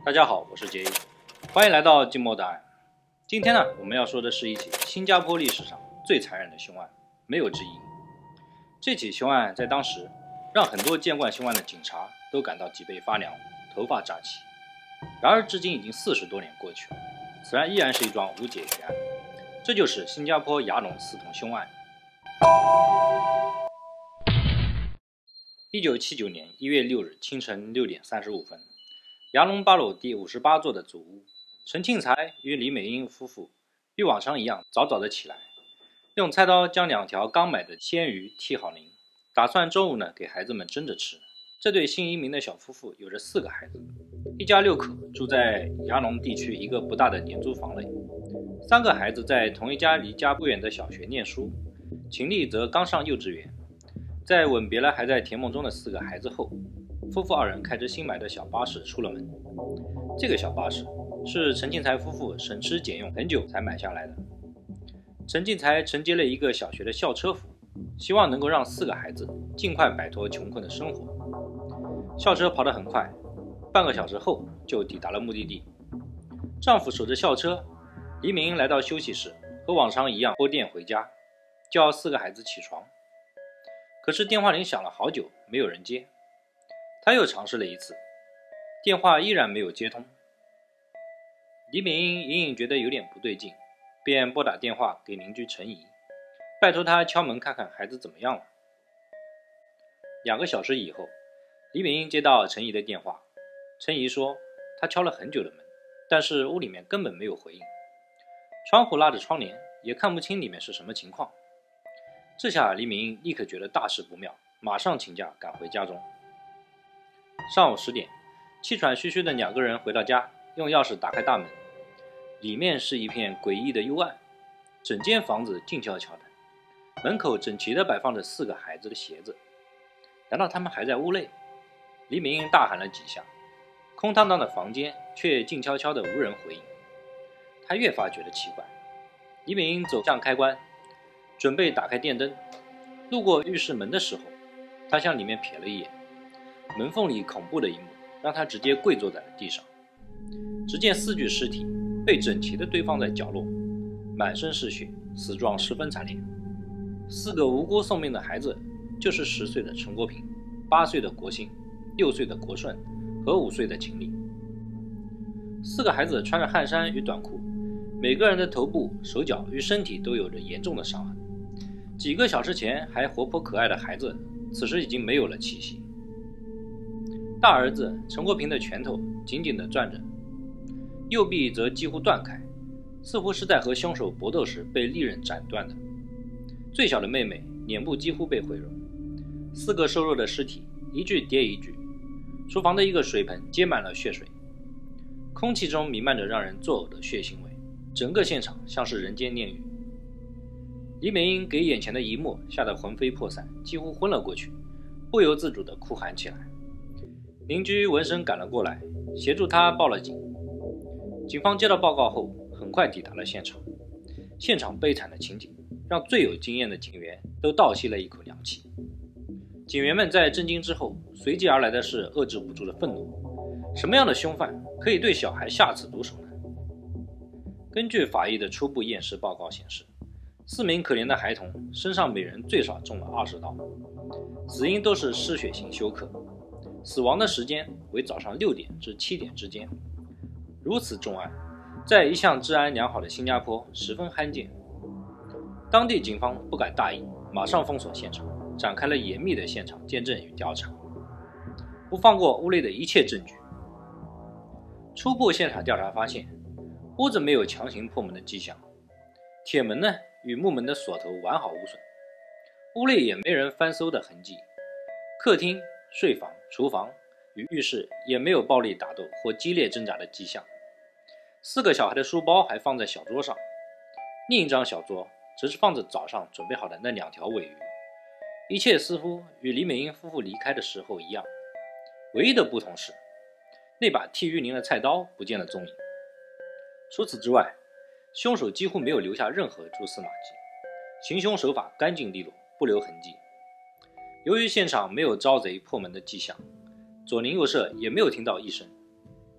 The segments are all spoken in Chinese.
大家好，我是杰一，欢迎来到静默档案。今天呢，我们要说的是一起新加坡历史上最残忍的凶案，没有之一。这起凶案在当时让很多见惯凶案的警察都感到脊背发凉，头发炸起。然而至今已经40多年过去了，此案依然是一桩无解悬案。这就是新加坡牙龙4童凶案。1979年1月6日清晨6点35分，牙龙8楼第58座的祖屋，陈庆才与李美英夫妇与往常一样早早的起来，用菜刀将2条刚买的鲜鱼剔好鳞，打算中午呢给孩子们蒸着吃。这对姓移民的小夫妇有着4个孩子，一家6口住在牙龙地区一个不大的廉租房内，3个孩子在同一家离家不远的小学念书，秦丽则刚上幼稚园。在吻别了还在甜梦中的4个孩子后，夫妇2人开着新买的小巴士出了门。这个小巴士是陈庆才夫妇省吃俭用很久才买下来的。陈庆才承接了一个小学的校车服，希望能够让4个孩子尽快摆脱穷困的生活。校车跑得很快，半个小时后就抵达了目的地。丈夫守着校车，黎明来到休息室，和往常一样拨电回家，叫4个孩子起床。可是电话铃响了好久，没有人接。他又尝试了一次，电话依然没有接通。李美英隐隐觉得有点不对劲，便拨打电话给邻居陈怡，拜托他敲门看看孩子怎么样了。2个小时以后，李美英接到陈怡的电话，陈怡说他敲了很久的门，但是屋里面根本没有回应，窗户拉着窗帘，也看不清里面是什么情况。这下李美英立刻觉得大事不妙，马上请假赶回家中。上午10点，气喘吁吁的2个人回到家，用钥匙打开大门，里面是一片诡异的幽暗，整间房子静悄悄的，门口整齐地摆放着4个孩子的鞋子。难道他们还在屋内？李美英大喊了几下，空荡荡的房间却静悄悄的无人回应。她越发觉得奇怪。李美英走向开关，准备打开电灯，路过浴室门的时候，她向里面瞥了一眼，门缝里恐怖的一幕让她直接跪坐在了地上。只见4具尸体被整齐地堆放在角落，满身是血，死状十分惨烈。4个无辜送命的孩子就是10岁的陈国平、8岁的国兴、6岁的国顺和5岁的秦丽。4个孩子穿着汗衫与短裤，每个人的头部、手脚与身体都有着严重的伤痕。几个小时前还活泼可爱的孩子，此时已经没有了气息。大儿子陈国平的拳头紧紧地攥着，右臂则几乎断开，似乎是在和凶手搏斗时被利刃斩断的。最小的妹妹脸部几乎被毁容。4个瘦弱的尸体一具叠一具，厨房的一个水盆接满了血水，空气中弥漫着让人作呕的血腥味，整个现场像是人间炼狱。李美英给眼前的一幕吓得魂飞魄散，几乎昏了过去，不由自主地哭喊起来。邻居闻声赶了过来，协助她报了警。警方接到报告后很快抵达了现场。现场悲惨的情景让最有经验的警员都倒吸了一口凉气。警员们在震惊之后，随即而来的是遏制不住的愤怒。什么样的凶犯可以对小孩下此毒手呢？根据法医的初步验尸报告显示，4名可怜的孩童身上每人最少中了20刀，死因都是失血性休克，死亡的时间为早上6点至7点之间。如此重案，在一向治安良好的新加坡十分罕见。当地警方不敢大意，马上封锁现场，展开了严密的现场见证与调查，不放过屋内的一切证据。初步现场调查发现，屋子没有强行破门的迹象，铁门呢与木门的锁头完好无损，屋内也没人翻搜的痕迹。客厅、睡房、厨房与浴室也没有暴力打斗或激烈挣扎的迹象。4个小孩的书包还放在小桌上，另一张小桌则是放着早上准备好的那2条尾鱼。一切似乎与李美英夫妇离开的时候一样，唯一的不同是那把剃鱼鳞的菜刀不见了踪影。除此之外，凶手几乎没有留下任何蛛丝马迹，行凶手法干净利落，不留痕迹。由于现场没有招贼破门的迹象，左邻右舍也没有听到一声，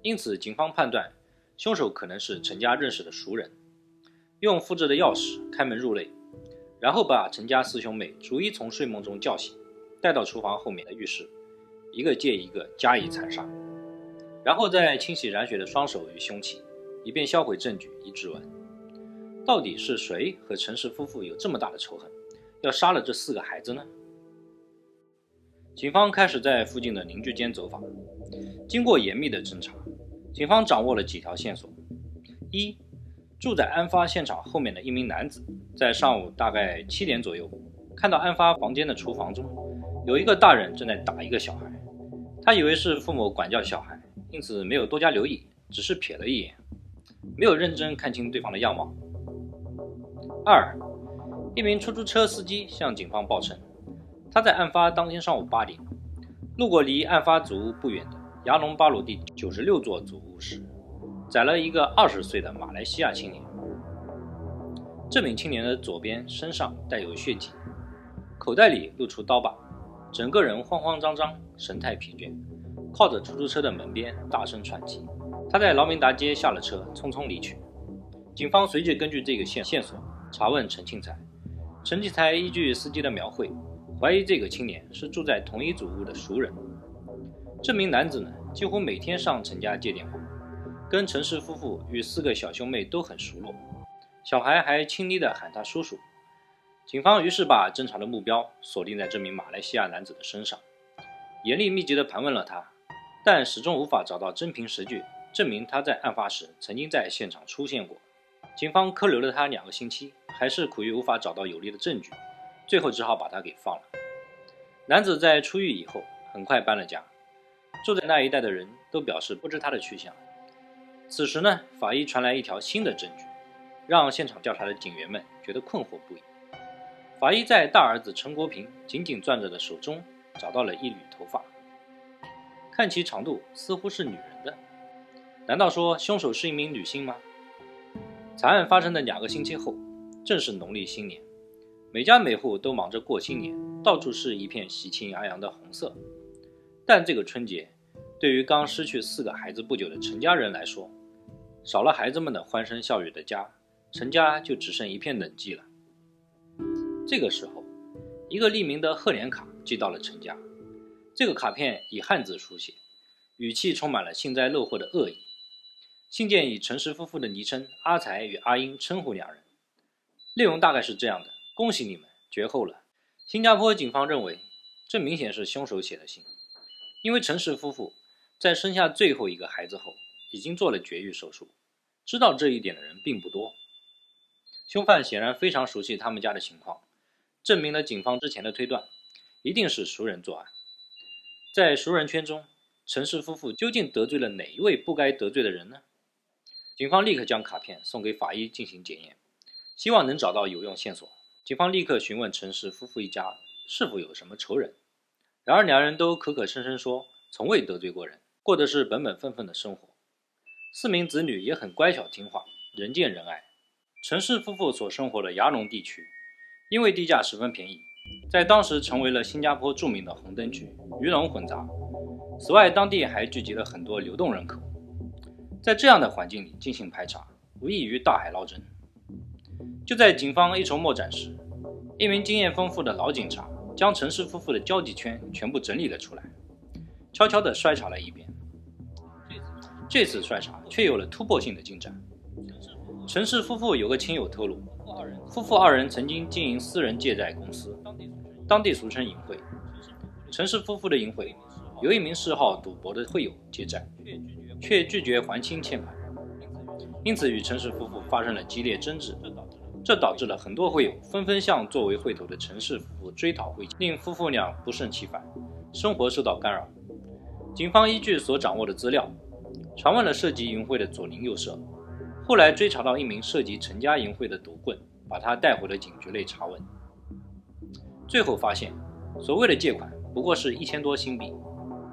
因此警方判断凶手可能是陈家认识的熟人，用复制的钥匙开门入内，然后把陈家四兄妹逐一从睡梦中叫醒，带到厨房后面的浴室，一个接一个加以残杀，然后再清洗染血的双手与凶器，以便销毁证据以指纹。到底是谁和陈氏夫妇有这么大的仇恨，要杀了这4个孩子呢？警方开始在附近的邻居间走访，经过严密的侦查，警方掌握了几条线索。一，住在案发现场后面的一名男子，在上午大概7点左右，看到案发房间的厨房中有一个大人正在打一个小孩，他以为是父母管教小孩，因此没有多加留意，只是瞥了一眼，没有认真看清对方的样貌。二，一名出租车司机向警方报称，他在案发当天上午8点，路过离案发祖屋不远的牙龙巴鲁第96座祖屋时，宰了一个20岁的马来西亚青年。这名青年的左边身上带有血迹，口袋里露出刀把，整个人慌慌张张，神态疲倦，靠着出租车的门边大声喘气。他在劳明达街下了车，匆匆离去。警方随即根据这个线索查问陈庆才，陈庆才依据司机的描绘，怀疑这个青年是住在同一祖屋的熟人。这名男子呢，几乎每天上陈家接电话，跟陈氏夫妇与4个小兄妹都很熟络，小孩还亲昵地喊他叔叔。警方于是把侦查的目标锁定在这名马来西亚男子的身上，严厉密集地盘问了他，但始终无法找到真凭实据证明他在案发时曾经在现场出现过。警方扣留了他2个星期，还是苦于无法找到有力的证据，最后只好把他给放了。男子在出狱以后很快搬了家，住在那一带的人都表示不知他的去向。此时呢，法医传来一条新的证据，让现场调查的警员们觉得困惑不已。法医在大儿子陈国平紧紧攥着的手中找到了一缕头发，看其长度似乎是女人的。难道说凶手是一名女性吗？惨案发生的2个星期后，正是农历新年，每家每户都忙着过新年，到处是一片喜气洋洋的红色。但这个春节，对于刚失去4个孩子不久的陈家人来说，少了孩子们的欢声笑语的家，陈家就只剩一片冷寂了。这个时候，一个匿名的贺年卡寄到了陈家，这个卡片以汉字书写，语气充满了幸灾乐祸的恶意。信件以陈氏夫妇的昵称阿才与阿英称呼2人，内容大概是这样的：恭喜你们，绝后了。新加坡警方认为，这明显是凶手写的信，因为陈氏夫妇在生下最后一个孩子后，已经做了绝育手术，知道这一点的人并不多。凶犯显然非常熟悉他们家的情况，证明了警方之前的推断，一定是熟人作案。在熟人圈中，陈氏夫妇究竟得罪了哪一位不该得罪的人呢？警方立刻将卡片送给法医进行检验，希望能找到有用线索。警方立刻询问陈氏夫妇一家是否有什么仇人，然而2人都口口声声说从未得罪过人，过的是本本分分的生活。4名子女也很乖巧听话，人见人爱。陈氏夫妇所生活的牙龙地区，因为地价十分便宜，在当时成为了新加坡著名的红灯区，鱼龙混杂。此外，当地还聚集了很多流动人口。在这样的环境里进行排查，无异于大海捞针。就在警方一筹莫展时，一名经验丰富的老警察将陈氏夫妇的交际圈全部整理了出来，悄悄地筛查了一遍。这次筛查却有了突破性的进展。陈氏夫妇有个亲友透露，夫妇2人曾经经营私人借贷公司，当地俗称淫会。陈氏夫妇的淫会由一名嗜好赌博的会友借债，却拒绝还清欠款，因此与陈氏夫妇发生了激烈争执，这导致了很多会友纷纷向作为会头的陈氏夫妇追讨会钱，令夫妇俩不胜其烦，生活受到干扰。警方依据所掌握的资料，传问了涉及淫会的左邻右舍，后来追查到一名涉及陈家淫会的赌棍，把他带回了警局内查问。最后发现，所谓的借款不过是1000多新币。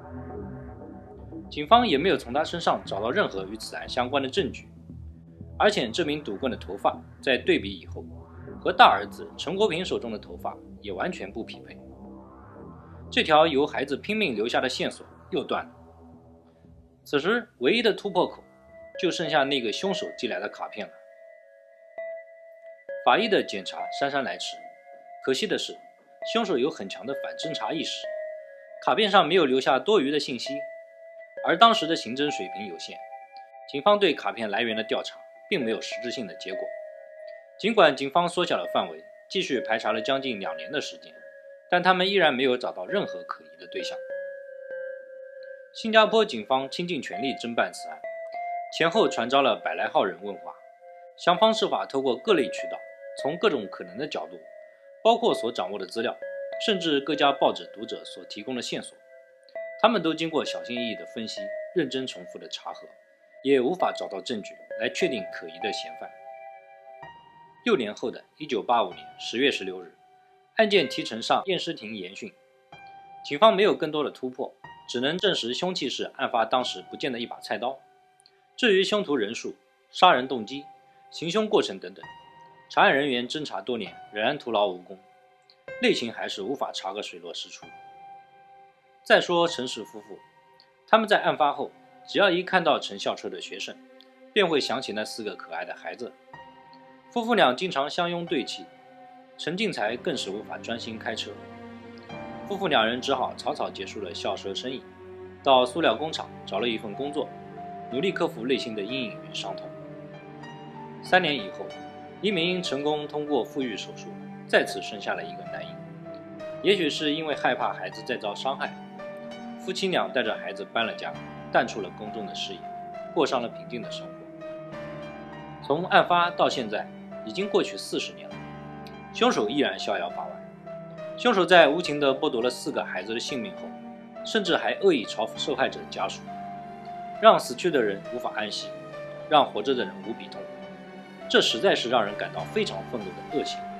警方也没有从他身上找到任何与此案相关的证据，而且这名赌棍的头发在对比以后，和大儿子陈国平手中的头发也完全不匹配。这条由孩子拼命留下的线索又断了。 此时唯一的突破口就剩下那个凶手寄来的卡片了。法医的检查姗姗来迟，可惜的是，凶手有很强的反侦查意识，卡片上没有留下多余的信息，而当时的刑侦水平有限，警方对卡片来源的调查并没有实质性的结果。尽管警方缩小了范围，继续排查了将近2年的时间，但他们依然没有找到任何可疑的对象。新加坡警方倾尽全力侦办此案，前后传召了100来号人问话，想方设法透过各类渠道，从各种可能的角度，包括所掌握的资料，甚至各家报纸读者所提供的线索，他们都经过小心翼翼的分析，认真重复的查核，也无法找到证据来确定可疑的嫌犯。6年后的1985年10月16日，案件提呈上验尸庭研讯，警方没有更多的突破，只能证实凶器是案发当时不见的一把菜刀。至于凶徒人数、杀人动机、行凶过程等等，查案人员侦查多年仍然徒劳无功，类型还是无法查个水落石出。再说陈氏夫妇，他们在案发后，只要一看到乘校车的学生，便会想起那4个可爱的孩子。夫妇俩经常相拥对泣，陈进才更是无法专心开车。夫妇2人只好草草结束了校车生意，到塑料工厂找了一份工作，努力克服内心的阴影与伤痛。3年以后，李美英成功通过复育手术，再次生下了一个男婴。也许是因为害怕孩子再遭伤害，夫妻俩带着孩子搬了家，淡出了公众的视野，过上了平静的生活。从案发到现在，已经过去40年了，凶手依然逍遥法外。凶手在无情地剥夺了4个孩子的性命后，甚至还恶意嘲讽受害者家属，让死去的人无法安息，让活着的人无比痛苦。这实在是让人感到非常愤怒的恶行。